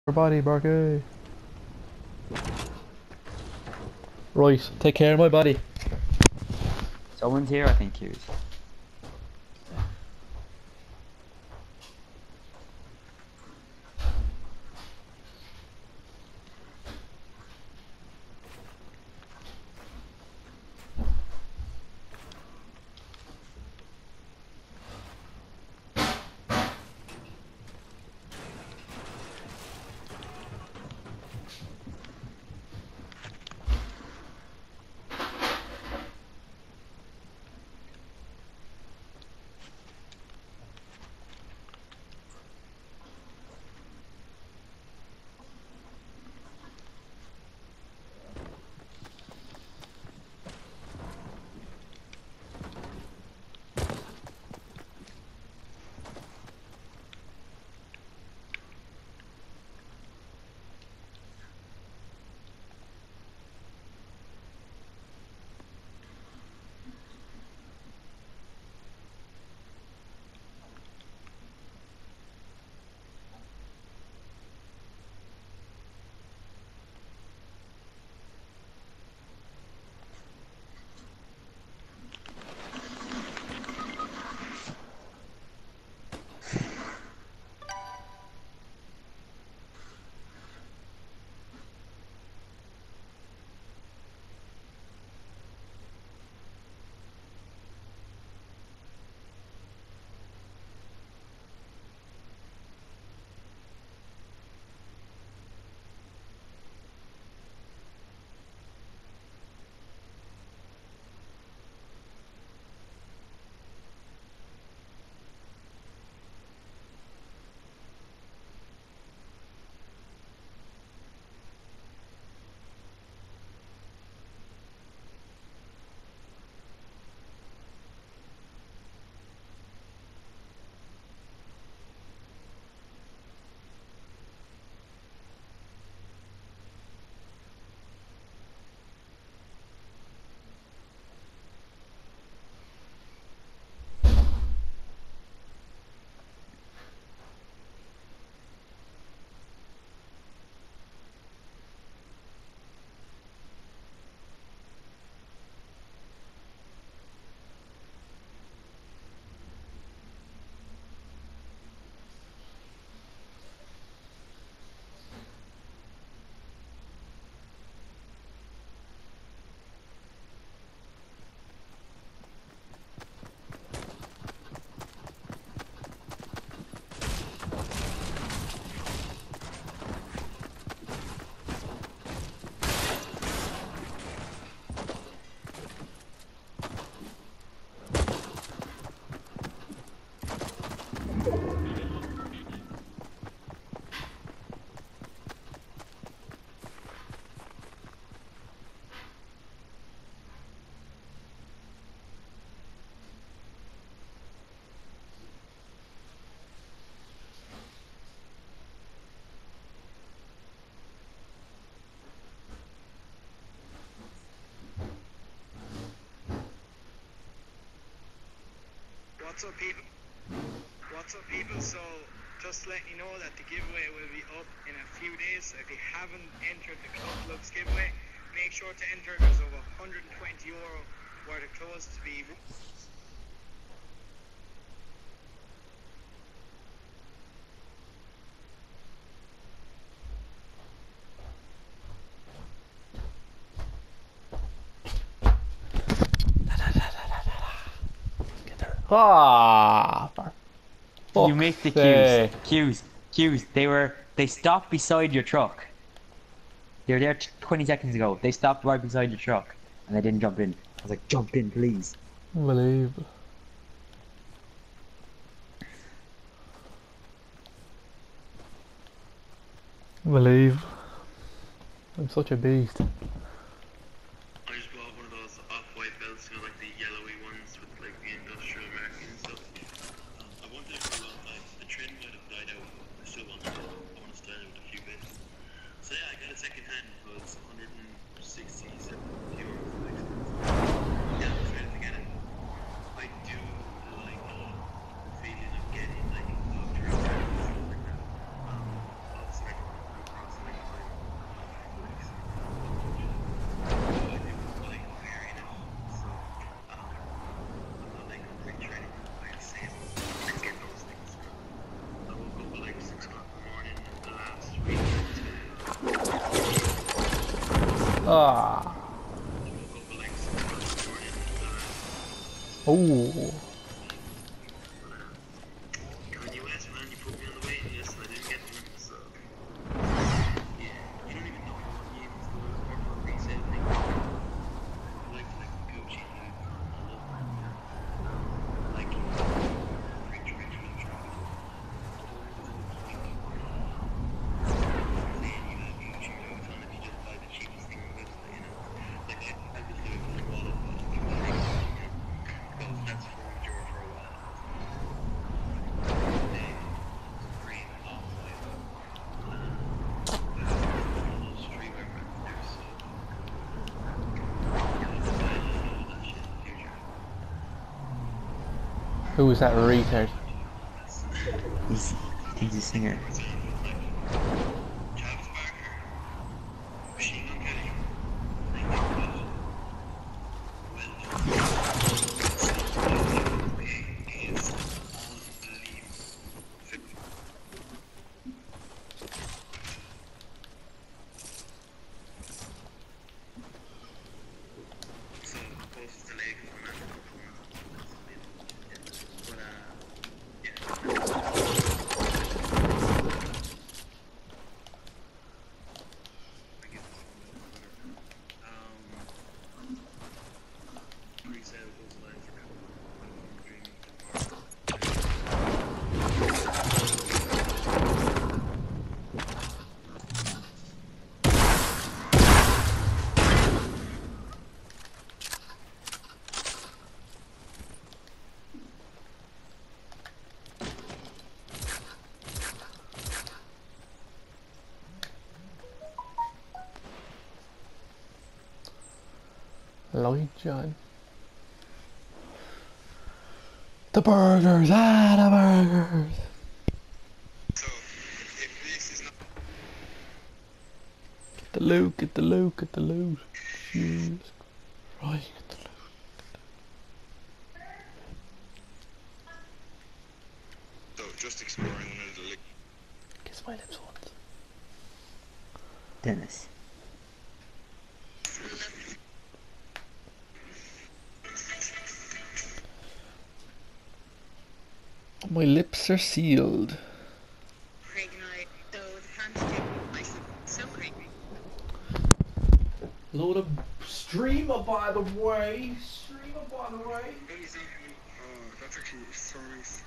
Your body, Barky. Right, take care of my body. Someone's here, I think, Hughes. What's up, people? What's up, people? So, just letting you know that the giveaway will be up in a few days. So if you haven't entered the Club Lux giveaway, make sure to enter. There's over €120 worth of clothes to be. Ah, for You fuck's missed the sake. Queues. They stopped beside your truck. They were there 20 seconds ago. They stopped right beside your truck and they didn't jump in. I was like, jump in, please. Unbelievable. Unbelievable. I'm such a beast. I just bought one of those off-white belts, you know, like the yellowy ones with like the industrial marking and stuff. I wanted it for a long time. The trend might have died out, but I still wanted it. I want to style it with a few bits. So yeah, I got it second hand. It was 167 euros. Yeah, I'm excited to get it. I do like the feeling of getting like a dog track and stuff like that. I'll decide what I'm Ah. Oh. Kanye West, man, you put me on the waiting list and I didn't get one, so yeah, you don't even know what Yeezys go for resale thing. I like Gucci, Louis Vuitton, I love that, you know. Like free trade, free trade. I don't want to saying you have Gucci or Louis Vuitton if you just buy the cheapest thing on the website, you know. Like I have this Louis Vuitton wallet, but I'll keep buying it, you know, because that's formed Jura for a while. Green off white. Those streetwear brands, they're so style and all that shit in the future. Who was that retard? He's, he thinks he's a singer. Travis Barker, Machine Gun Kelly, Frank Ocean, well done. It is unbelievable. So closest to Lake is Fernando but I give this one pre-sale goes live for Dreaming tomorrow. Lloyd John. The burgers, the burgers. So, if this is not Get the loot, get the loot, get the loot. Jeez. Right, get the loot. so just exploring one of the Kiss my lips once. Dennis. My lips are sealed. Craig and I, though the fancy did nice and so Craig. Load of streamer, by the way. Streamer, by the way. that's actually so nice.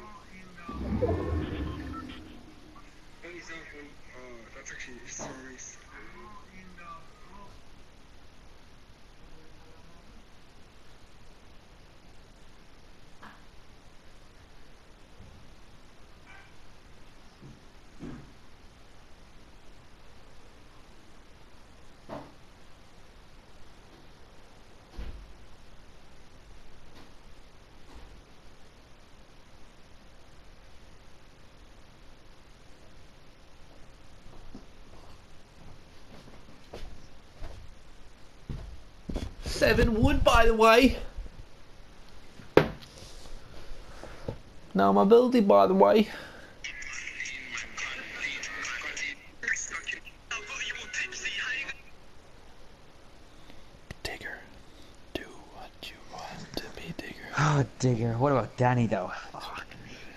That's actually so nice. Seven wood, by the way. Now mobility, by the way. Digger, do what you want to be, Digger. Oh, Digger. What about Danny, though? Fuck.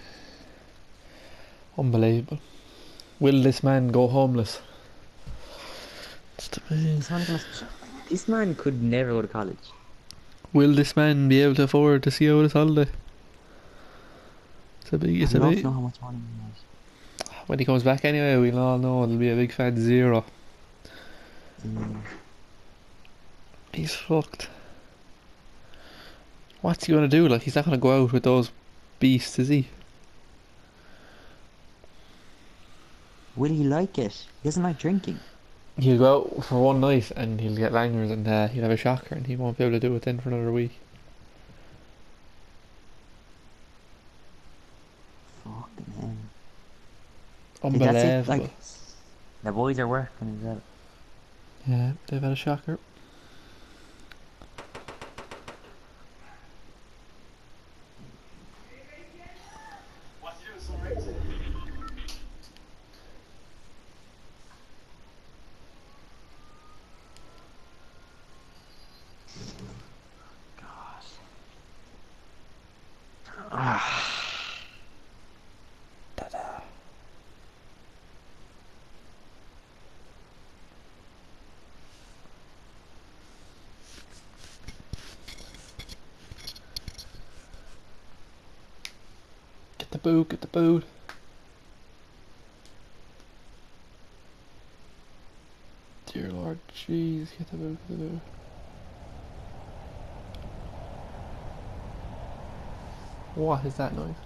Unbelievable. Will this man go homeless? It's the man. This man could never go to college. Will this man be able to afford to see out his holiday? It's a big, it's a I'd love big. to know how much money he has. When he comes back anyway, we'll all know it'll be a big fat zero. He's fucked. What's he gonna do? Like, he's not gonna go out with those beasts, is he? Will he like it? He doesn't like drinking. He'll go out for one night and he'll get langers and he'll have a shocker and he won't be able to do it then for another week. Fucking hell. Unbelievable. That's it, like, the boys are working as well. Yeah, they've had a shocker. the boot, get the boot. Dear Lord, jeez, get the boot, get the boot. What is that noise?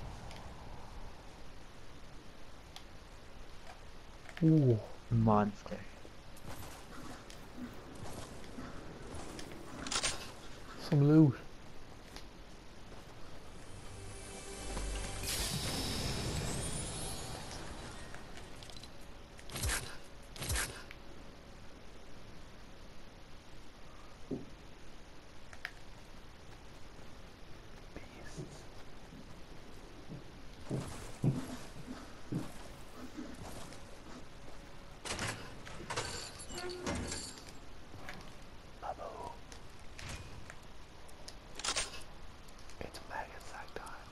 Ooh. Monster. Some loot. It's maggot sack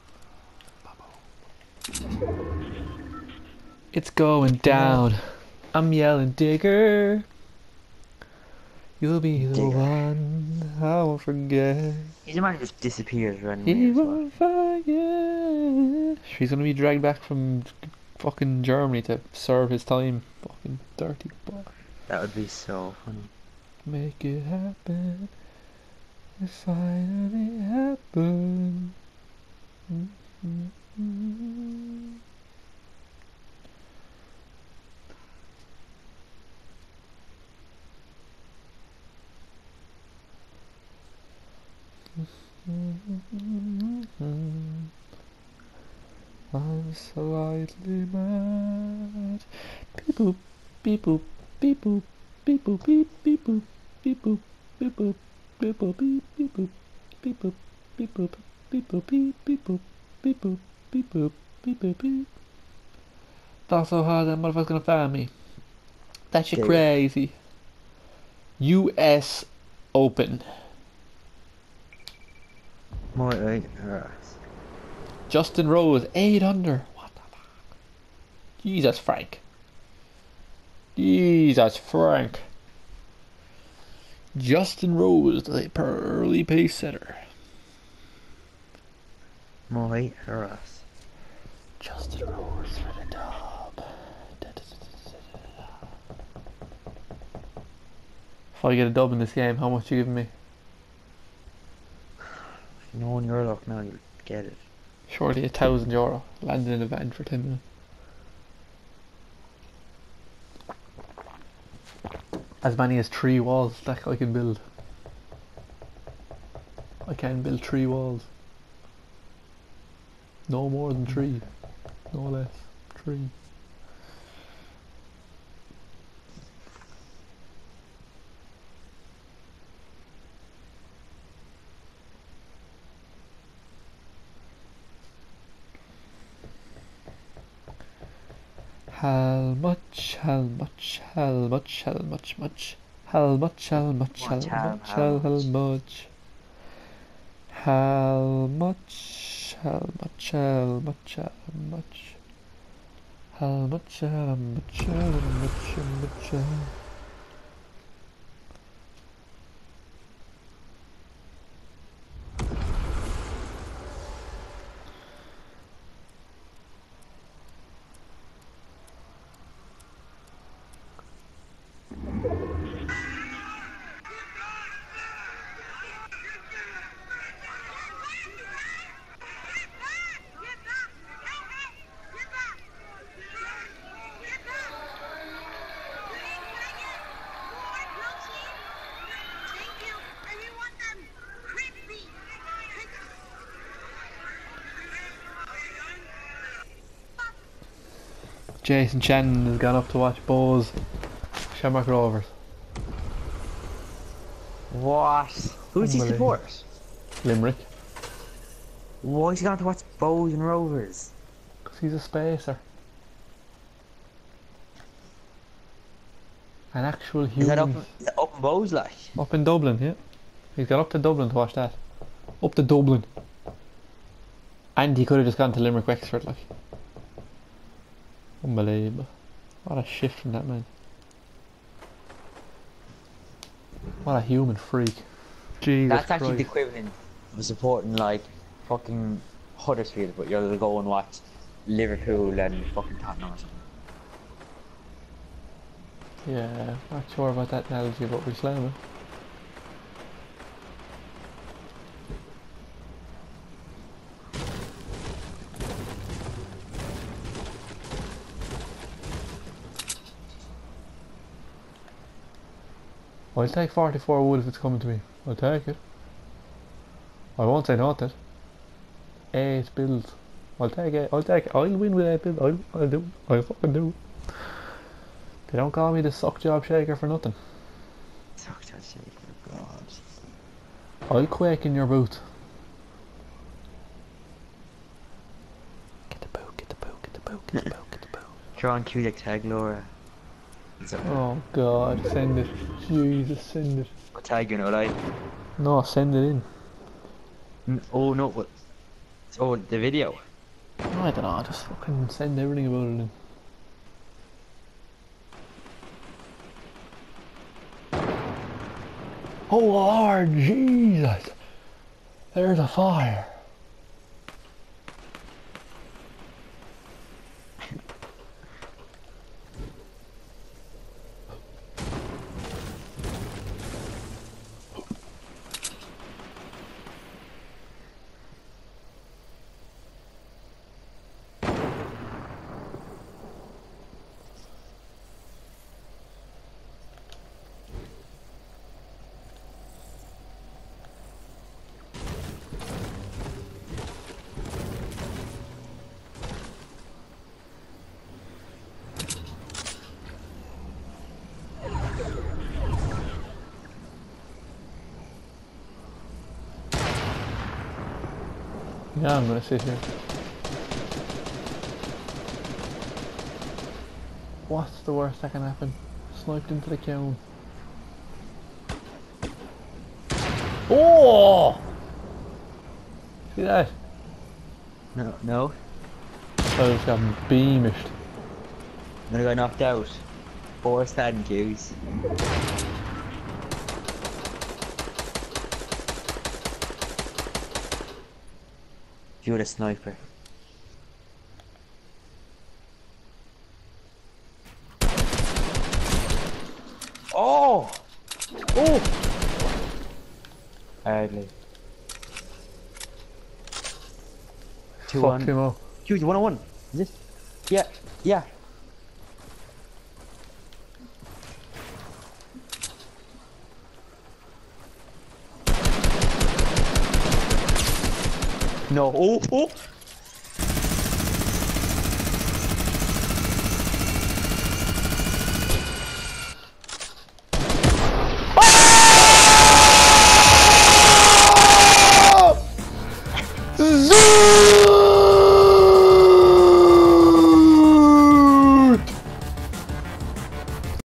time. It's going down. I'm yelling, Digger. You'll be the Digger. one I won't forget. He's a man who just disappears running He away as well. won't forget. She's gonna be dragged back from fucking Germany to serve his time. Fucking dirty boy. That would be so funny. Make it happen. It finally happened. I'm slightly mad. Beep boop, beep boop, beep boop, beep boop, beep beep boop, beep boop, beep boop, beep boop, beep boop, beep boop, beep boop, beep boop, beep beep boop, beep boop, beep boop, beep boop, beep. That's so hard that motherfucker's gonna find me. That shit Yeah. crazy. US Open. More right, right. Justin Rose, 8 under. What the fuck? Jesus Frank. Jesus Frank. Justin Rose, the early pace setter. More right, Ross. Justin Rose for the dub. If I get a dub in this game, how much you giving me? If you know on your luck now, you'll get it. Surely €1,000. Landed in a van for 10 minutes. As many as 3 walls that I can build. I can build 3 walls. No more than 3. No less. 3. How much, how much, how much, how much, much, how much, how much, how much, how much, how much, how much, how much, how much, how much, how much, how much, how much, Jason Shannon has gone up to watch Bowes Shamrock Rovers. What? Who's he Unbelievable. support? Limerick. Why is he going to watch Bows and Rovers? Because he's a spacer. An actual Is that human. up in Bows like? Up in Dublin, yeah. He's got up to Dublin to watch that. Up to Dublin. And he could have just gone to Limerick Wexford, like. Unbelievable. What a shift from that man. What a human freak. Jesus That's actually the Christ. equivalent of supporting like fucking Huddersfield, but you'll go and watch Liverpool and fucking Tottenham or something. Yeah, not sure about that analogy, but we're slamming. I'll take 44 wood if it's coming to me. I'll take it. I won't say not that. 8 builds. I'll take it. I'll take it. I'll win with 8 builds. I'll do. I'll fucking do. They don't call me the suck job shaker for nothing. Suck that shit, for God. I'll quake in your boot. Get the boot, get the boot, get the boot, get the boot, get the boot. Draw on Kulik, tag Laura. Oh God, send it. Jesus, send it. I'll tag you, no lie. No, send it in. Oh no, what? Oh, the video. I don't know, just fucking send everything about it in. Oh Lord Jesus! There's a fire. Yeah, I'm gonna sit here. What's the worst that can happen? Sniped into the kiln. Oh! See that? No, no. I just got beamished. Then I got knocked out. 4 standing queues. You're the sniper. Oh! Oh! Hardly. 2-1. Fuck him up. Huge 1-1. Is it? Yeah, yeah. No. Oh, oh!